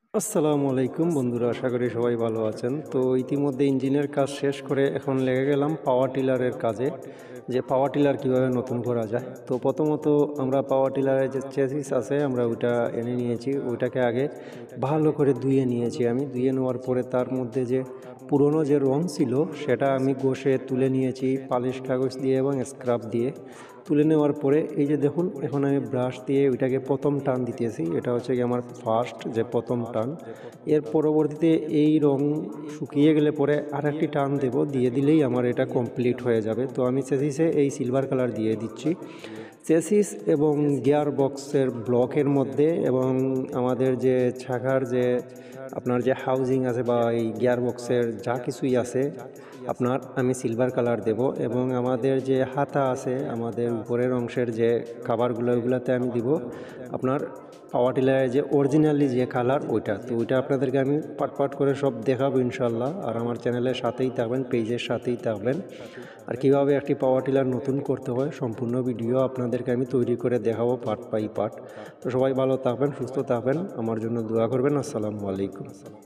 আসসালামু আলাইকুম বন্ধুরা, আশা করি সবাই ভালো আছেন। তো ইতিমধ্যে ইঞ্জিনের কাজ শেষ করে এখন লেগে গেলাম পাওয়ার টিলারের কাজে, যে পাওয়ার টিলার কীভাবে নতুন করা যায়। তো প্রথমত আমরা পাওয়ার টিলারের যে চেসিস আছে আমরা ওইটা এনে নিয়েছি, ওইটাকে আগে ভালো করে ধুয়ে নিয়েছি। আমি ধুয়ে নেওয়ার পরে তার মধ্যে যে পুরনো যে রং ছিল সেটা আমি ঘষে তুলে নিয়েছি পালিশ কাগজ দিয়ে এবং স্ক্রাব দিয়ে। তুলে নেওয়ার পরে এই যে দেখুন, এখন আমি ব্রাশ দিয়ে ওইটাকে প্রথম টান দিতেছি। এটা হচ্ছে কি আমার ফার্স্ট যে প্রথম টান। এর পরবর্তীতে এই রং শুকিয়ে গেলে পরে আর একটি টান দেব, দিয়ে দিলেই আমার এটা কমপ্লিট হয়ে যাবে। তো আমি চেসিসে এই সিলভার কালার দিয়ে দিচ্ছি। চেসিস এবং গিয়ার বক্সের ব্লকের মধ্যে এবং আমাদের যে চাকার যে আপনার যে হাউজিং আছে বা এই গিয়ার বক্সের যা কিছুই আছে আপনার আমি সিলভার কালার দেব, এবং আমাদের যে হাতা আছে আমাদের উপরের অংশের যে কাভারগুলো ওইগুলোতে আমি দিব আপনার পাওয়ার টিলারের যে অরিজিনালি যে কালার ওইটা। তো ওইটা আপনাদেরকে আমি পাট পাট করে সব দেখাবো ইনশাল্লাহ। আর আমার চ্যানেলের সাথেই থাকবেন, পেজের সাথেই থাকবেন। আর কীভাবে একটি পাওয়ার টিলার নতুন করতে হয় সম্পূর্ণ ভিডিও আপনাদেরকে আমি তৈরি করে দেখাবো পার্ট বাই পার্ট। তো সবাই ভালো থাকবেন, সুস্থ থাকবেন, আমার জন্য দোয়া করবেন। আসসালামু আলাইকুম।